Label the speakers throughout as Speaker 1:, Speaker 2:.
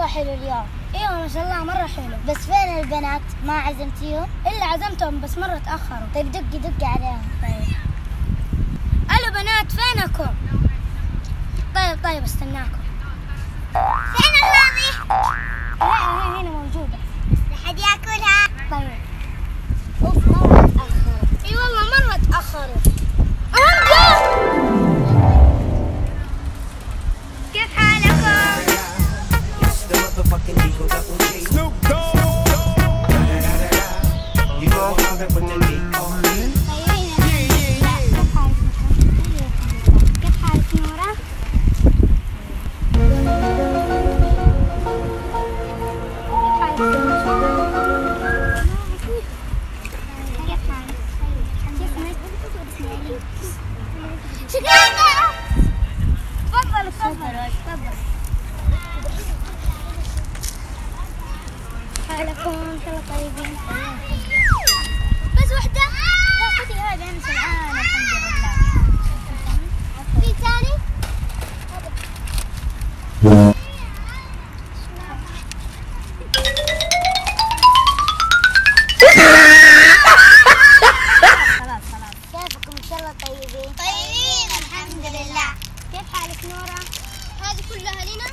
Speaker 1: والله حلو اليوم.
Speaker 2: ايوه ما شاء الله مرة حلو.
Speaker 1: بس فين البنات؟ ما عزمتيهم؟
Speaker 2: الا عزمتهم بس مرة تأخروا.
Speaker 1: طيب دقي عليهم.
Speaker 2: طيب. الو بنات فينكم؟ طيب استناكم.
Speaker 1: فين هذه؟
Speaker 2: هي هنا موجودة.
Speaker 1: لحد ياكلها.
Speaker 2: طيب.
Speaker 1: اوف مرة تأخروا.
Speaker 2: اي والله مرة تأخروا.
Speaker 1: كيف حالكم؟
Speaker 3: Snoop Dogg. You know I'm with the beat.
Speaker 1: كيف حالك نورة؟ تفضل. حالكم ان شاء الله طيبين.
Speaker 2: بس وحدة؟
Speaker 1: لا خذي هذه امس الان الحمد لله. في ثاني؟ خلاص كيفكم ان شاء الله طيبين؟
Speaker 4: طيبين الحمد لله.
Speaker 1: كيف حالك نورة؟
Speaker 4: هذه كلها لنا.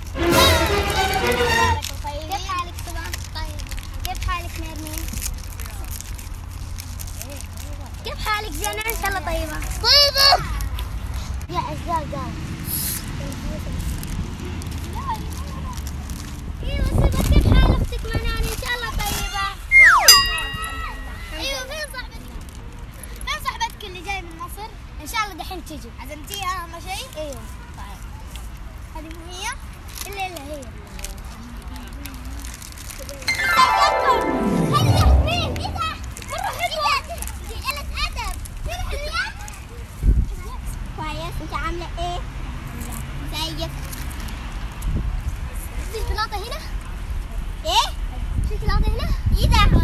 Speaker 1: كيف حالك صبا؟
Speaker 4: طيب.
Speaker 1: كيف حالك نرمين؟ كيف حالك جنى؟ ان شاء الله طيبة.
Speaker 4: طيبة.
Speaker 1: يا عزاز
Speaker 4: ايوه صبا كيف حال اختك منان؟ ان شاء الله طيبة. ايوه فين صاحبتك اللي جاي من مصر؟
Speaker 1: ان شاء الله دحين تجي.
Speaker 4: عزمتيها اهم شيء؟
Speaker 1: ايوه.
Speaker 4: طيب. هذه مو هي؟
Speaker 1: الا هي.
Speaker 4: خلي فين؟ اذا مرة حلوة. دي قلة أدب. فين حلويات؟ كويس. انت عاملة ايه؟ زيك. في شوكولاتة هنا؟ ايه؟ شوكولاتة هنا؟ ايه ده؟